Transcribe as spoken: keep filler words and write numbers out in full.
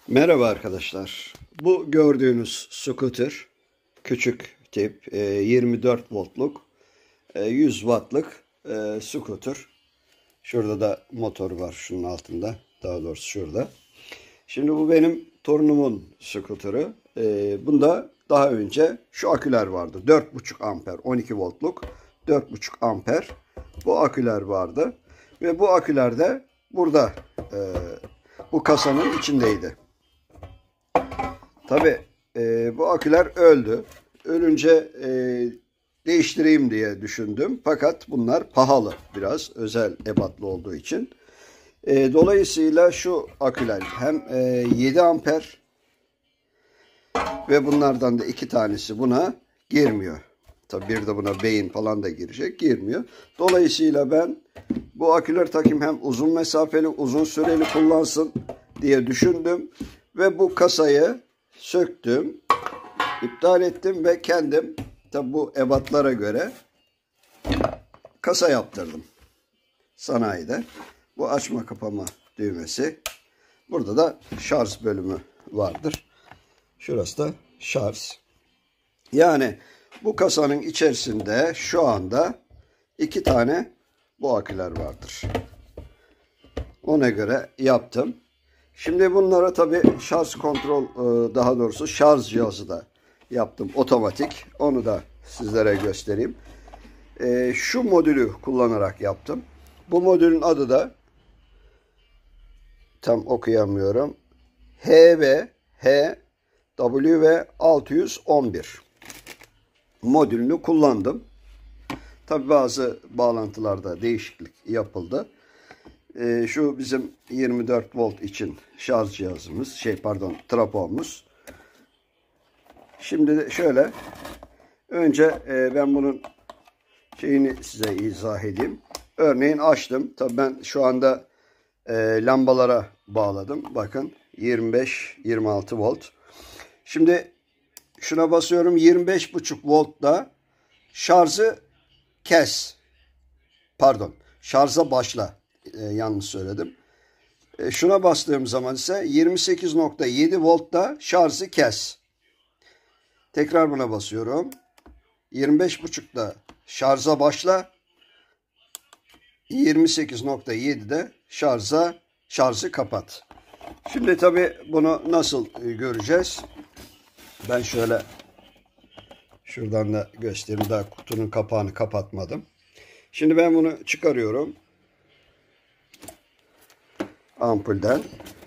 Merhaba arkadaşlar. Bu gördüğünüz scooter küçük tip yirmi dört voltluk yüz wattlık scooter. Şurada da motor var, şunun altında, daha doğrusu şurada. Şimdi bu benim torunumun scooter'ı. Bunda daha önce şu aküler vardı. dört buçuk amper, on iki voltluk dört buçuk amper bu aküler vardı. Ve bu aküler de burada bu kasanın içindeydi. Tabi e, bu aküler öldü. Ölünce e, değiştireyim diye düşündüm. Fakat bunlar pahalı, biraz özel ebatlı olduğu için. E, dolayısıyla şu aküler hem e, yedi amper ve bunlardan da iki tanesi buna girmiyor. Tabi bir de buna beyin falan da girecek, girmiyor. Dolayısıyla ben bu aküler takayım, hem uzun mesafeli, uzun süreli kullansın diye düşündüm. Ve bu kasayı söktüm, iptal ettim ve kendim tabi bu ebatlara göre kasa yaptırdım sanayide. Bu açma kapama düğmesi. Burada da şarj bölümü vardır. Şurası da şarj. Yani bu kasanın içerisinde şu anda iki tane bu aküler vardır. Ona göre yaptım. Şimdi bunlara tabi şarj kontrol, daha doğrusu şarj cihazı da yaptım, otomatik. Onu da sizlere göstereyim. Şu modülü kullanarak yaptım. Bu modülün adı da, tam okuyamıyorum, H V H W V altı yüz on bir modülünü kullandım. Tabi bazı bağlantılarda değişiklik yapıldı. Ee, şu bizim yirmi dört volt için şarj cihazımız, şey pardon trapomuz. Şimdi de şöyle, önce e, ben bunun şeyini size izah edeyim. Örneğin açtım. Tabii ben şu anda e, lambalara bağladım. Bakın yirmi beş yirmi altı volt. Şimdi şuna basıyorum, yirmi beş buçuk voltta şarjı kes. Pardon, şarja başla. E, yanlış söyledim. E, şuna bastığım zaman ise yirmi sekiz nokta yedi voltta şarjı kes. Tekrar buna basıyorum. yirmi beş buçukta şarja başla. yirmi sekiz nokta yedide şarja şarjı kapat. Şimdi tabi bunu nasıl göreceğiz? Ben şöyle şuradan da göstereyim. Daha kutunun kapağını kapatmadım. Şimdi ben bunu çıkarıyorum ampulden.